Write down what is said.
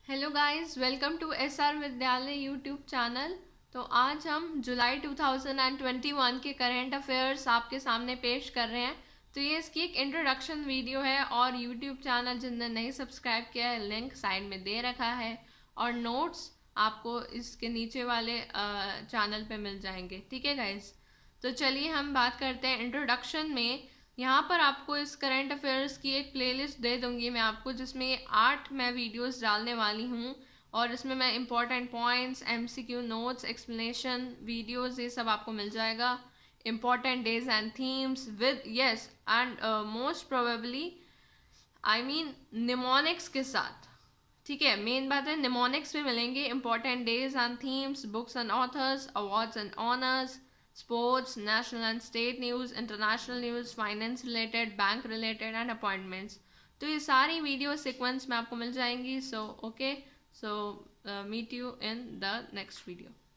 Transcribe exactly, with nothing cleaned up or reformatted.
Hello guys, welcome to S R Vidyalaya YouTube channel. तो आज हम जुलाई टू थाउजेंड ट्वेंटी वन के करंट अफेयर्स आपके सामने पेश कर रहे हैं। तो ये इसकी एक इंट्रोडक्शन वीडियो है और यूट्यूब चैनल जिनने नहीं सब्सक्राइब किया है लिंक साइड में दे रखा है और नोट्स आपको इसके नीचे वाले चैनल पे मिल जाएंगे। ठीक है गाइस, तो चलिए हम बात करते हैं इंट्रोडक्शन में। यहाँ पर आपको इस करंट अफेयर्स की एक प्लेलिस्ट दे दूँगी मैं आपको, जिसमें आठ मैं वीडियोस डालने वाली हूँ और इसमें मैं important points, MCQ notes, explanation videos ये सब आपको मिल जाएगा। Important days and themes with yes and most probably I mean mnemonics के साथ। ठीक है, मेन बात है निमोनिक्स में मिलेंगे important days and themes, books and authors, awards and honours, sports, national and state news, international news, finance related, bank related and appointments. तो ये सारी वीडियो सीक्वेंस में आपको मिल जाएंगी। So okay, so meet you in the next video.